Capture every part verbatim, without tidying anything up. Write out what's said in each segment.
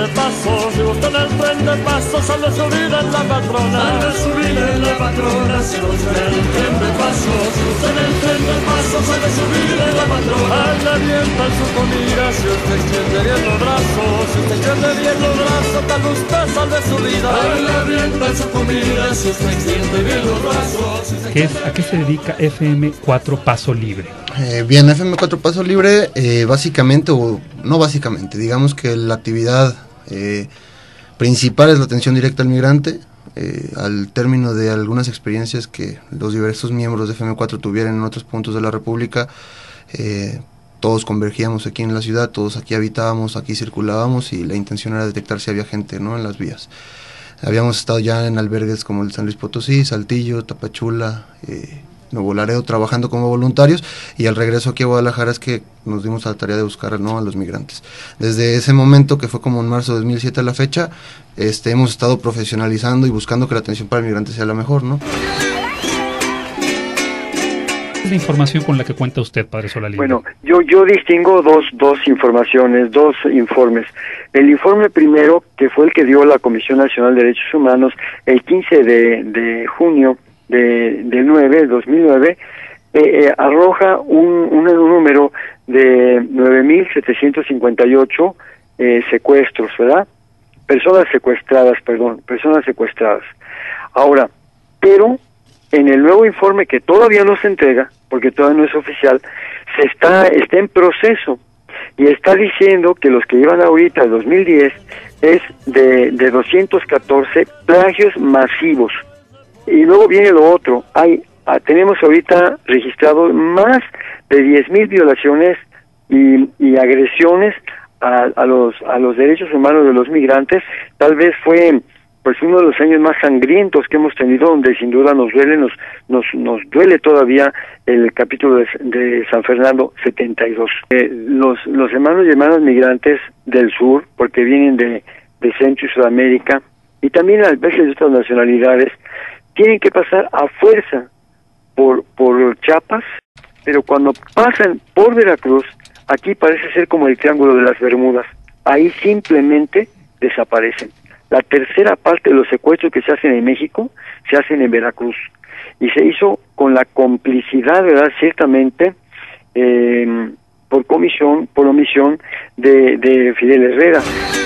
de paso, si usted en el tren de paso sale a subir en la patrona. Sale a subir en la patrona, si usted en el tren de paso, si usted en el tren de paso sale a subir en la patrona. Ahí le avientan su comida, si usted extiende bien los brazos, si usted extiende bien los brazos, tal usted salve su vida. Ahí le avientan su comida, si usted extiende bien los brazos. Si ¿Qué es, ¿A qué se dedica F M cuatro Paso Libre? Eh, bien, F M cuatro Paso Libre, eh, básicamente, o no básicamente, digamos que la actividad eh, principal es la atención directa al migrante. Eh, al término de algunas experiencias que los diversos miembros de F M cuatro tuvieron en otros puntos de la República, eh, todos convergíamos aquí en la ciudad, todos aquí habitábamos, aquí circulábamos, y la intención era detectar si había gente, ¿no?, en las vías. Habíamos estado ya en albergues como el San Luis Potosí, Saltillo, Tapachula, eh, Nuevo Laredo, trabajando como voluntarios, y al regreso aquí a Guadalajara es que nos dimos a la tarea de buscar, ¿no?, a los migrantes. Desde ese momento, que fue como en marzo de dos mil siete a la fecha, este, hemos estado profesionalizando y buscando que la atención para el migrante sea la mejor, ¿no? ¿Cuál es la información con la que cuenta usted, padre Solalinde? Bueno, yo yo distingo dos dos informaciones, dos informes. El informe primero, que fue el que dio la Comisión Nacional de Derechos Humanos el quince de junio de, de nueve, dos mil nueve, eh, eh, arroja un, un, un número de nueve mil setecientos cincuenta y ocho eh, secuestros, ¿verdad? Personas secuestradas, perdón, personas secuestradas. Ahora, pero en el nuevo informe, que todavía no se entrega, porque todavía no es oficial, se está, está en proceso, y está diciendo que los que llevan ahorita, el dos mil diez, es de, de doscientos catorce plagios masivos. Y luego viene lo otro, hay ah, tenemos ahorita registrado más de diez mil violaciones y, y agresiones a, a los a los derechos humanos de los migrantes. Tal vez fue pues uno de los años más sangrientos que hemos tenido, donde sin duda nos duele, nos nos nos duele todavía el capítulo de, de San Fernando setenta y dos. Eh, los los hermanos y hermanas migrantes del sur, porque vienen de, de Centro y Sudamérica, y también a veces de otras nacionalidades, tienen que pasar a fuerza por por Chiapas, pero cuando pasan por Veracruz, aquí parece ser como el Triángulo de las Bermudas, ahí simplemente desaparecen. La tercera parte de los secuestros que se hacen en México se hacen en Veracruz, y se hizo con la complicidad, ¿verdad?, ciertamente, eh, por comisión, por omisión de, de Fidel Herrera.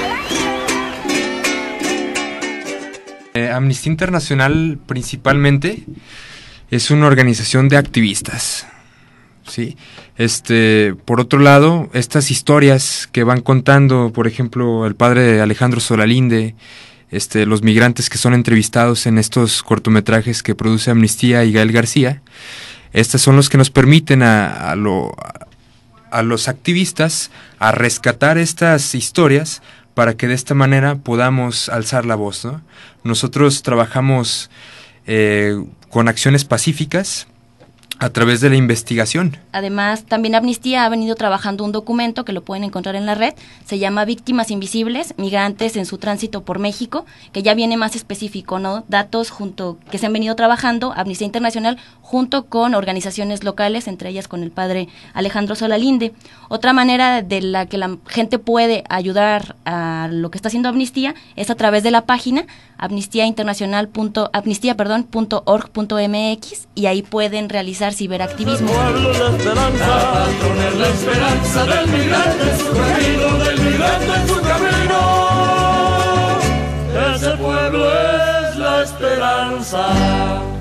Eh, Amnistía Internacional principalmente es una organización de activistas, ¿sí? Este, por otro lado, estas historias que van contando, por ejemplo, el padre Alejandro Solalinde, este, los migrantes que son entrevistados en estos cortometrajes que produce Amnistía y Gael García, estos son los que nos permiten a, a, lo, a los activistas a rescatar estas historias para que de esta manera podamos alzar la voz, ¿no? Nosotros trabajamos eh, con acciones pacíficas a través de la investigación. Además, también Amnistía ha venido trabajando un documento que lo pueden encontrar en la red, se llama Víctimas Invisibles, Migrantes en su tránsito por México, que ya viene más específico, ¿no? Datos junto que se han venido trabajando, Amnistía Internacional, junto con organizaciones locales, entre ellas con el padre Alejandro Solalinde. Otra manera de la que la gente puede ayudar a lo que está haciendo Amnistía es a través de la página amnistía internacional punto amnistía perdón punto org punto mx, y ahí pueden realizar ciberactivismo. Pueblo la esperanza, patrones la esperanza del migrante en su camino, del migrante en su camino. Ese pueblo es la esperanza.